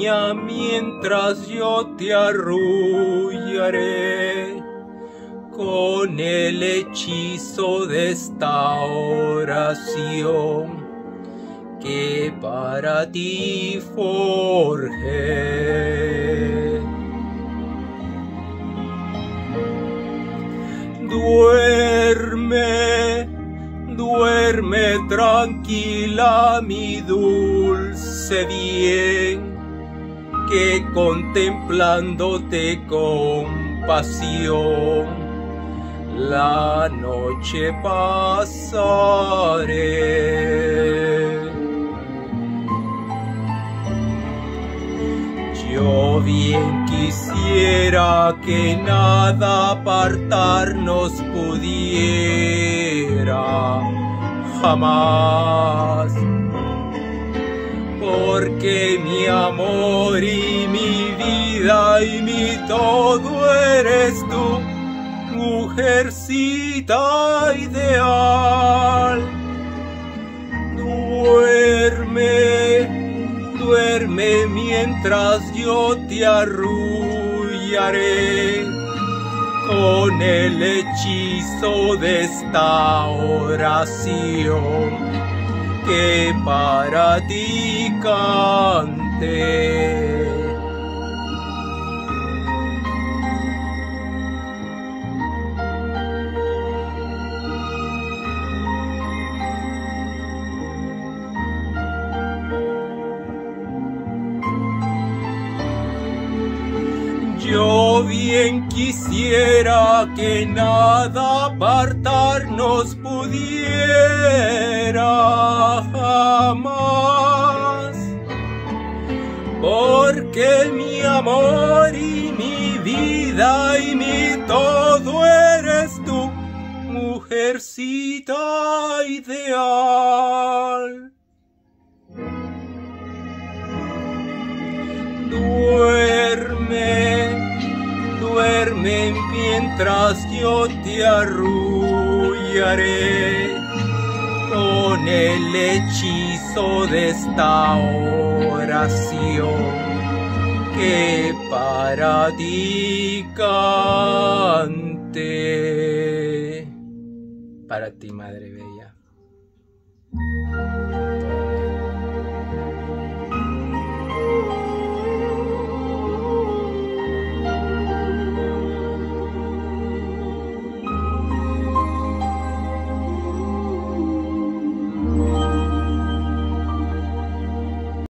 niña mientras yo te arrullaré con el hechizo de esta oración que para ti forjé. Duerme, duerme tranquila mi dulce bien, que contemplándote con pasión la noche pasaré. Yo bien quisiera que nada apartarnos pudiera jamás, porque mi amor y mi vida y mi todo eres tú, mujercita ideal. Duerme, duerme mientras yo te arrullaré con el hechizo de esta oración que para ti canté. Yo bien quisiera que nada apartarnos pudiera jamás, porque mi amor y mi vida y mi todo eres tú, mujercita ideal. Duerme, duerme mientras yo te arrullaré con el hechizo de esta oración que para ti canté. Para ti, Madre Bella.